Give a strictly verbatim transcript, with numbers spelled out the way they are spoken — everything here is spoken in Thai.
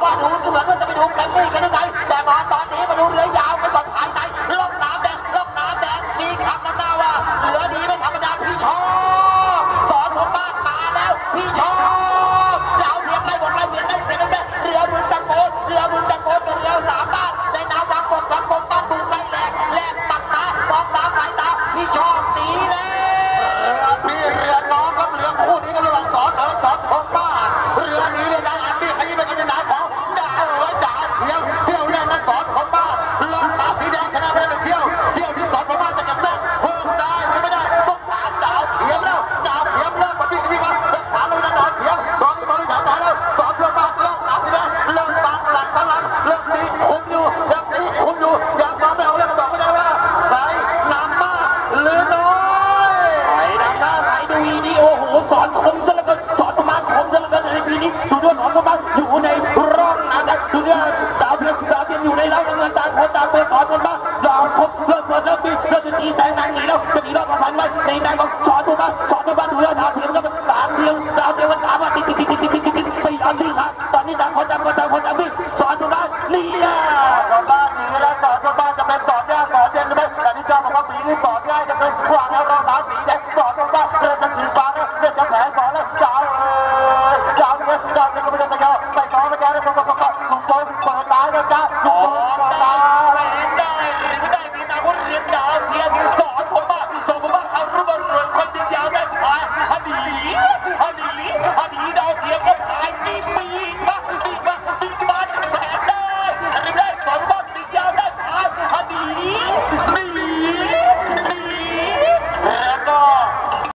ว่าดูเหมือนว่าจะไปดูแกมมี่กันยังไงแต่มาตอนนี้มาดูเรือยาวกันก่อนภายในล่องน้ำแดงล่องน้ำแดงมีคำนำหน้าว่าเรือดีไม่ธรรมดาพี่ชอบสอนผมบ้านมาแล้วพี่ชอบเราเพียงไม่หมดไม่เพียงได้เพียงได้เรือมึงตะโกนเรือมึงตะโกนเป็นเรือสามบ้านในน้ำวังกดวังกดบ้านบุกไปแหลกแหลกตักตามองตาสายตาพี่ชอบตีแล้วพี่เรือน้องกับเรือคู่นี้ก็ระหว่างสอนเออสอนผมบ้านเรือนี้เนี่ยนะอันนี้ขยี้ไปกินน้ำของด่าเอ๋ยด่าเที่ยวเที่ยวแรกนั้นสอนผมบ้านลงตาสีแดงชนะไปเลยเที่ยวเที่ยวที่สอนผมบ้านจะเก็บได้เพิ่มได้หรือไม่ได้ต้องถามดาวเทียมแล้วดาวเทียมเริ่มมาที่นี่ครับถามลงดาวเทียมตอนนี้บอลถามมาแล้วสอนเพื่อนบ้านเริ่มตาสีแดงเริ่มปังหลังปังหลังเริ่มตีคุมอยู่เริ่มตีคุมอยู่ยังมาไม่เอาเรื่องบอกไม่ได้ว่าใส่น้ำมากหรือน้อยไอ้น้ำหน้าไอ้ดูวีดีโอโหสอนคมซะแล้วก็สอนประมาณคมซะแล้วก็ในปีนี้ดูด้วยสอนประมาณอยู่ในร่องน้ำนะดูเนี่ยดาวเทียมดาวเทียมอยู่ในร่องน้ำตาลคนตาเปิดสอนคนบ้างดาวคมเริ่มเปิดเริ่มตีเริ่มตีแสงนางหนีแล้วจะหนีรอดมาพันไว้ในนายบอกสอนตัวบ้างสอนตัวบ้างดูแล้วดาวเทียมก็มันสามเทียมดาวเทียมมันสามว่าติดติดติดติดติดติดติดไปเอาที่ครับตอนนี้ต่างคนต่างคนต่างคนต่างวิ่งสอนตัวบ้างนี่อ่ะสอนบ้านหนีแล้วสอนตัวบ้านจะเป็นสอนยากสอนเย็นหรือไม่แต่นี่เจ้าบอกว่าปีนี้สอนง่ายจะเป็นขวางแล้วรองเท้าสีแดงสอนตัวบ้านเริ่มจะถือฟ้าแล้วเริ่มจะแผลสอนแล้วดาวเอ้ยดาวเนี่ยดาวเนี่ยก็ไม่ได้ไปยอมไปสอนไปแก้ได้ตรงตรงตรงตรงตรงเปิดตายแล้วจ้าตรงตาย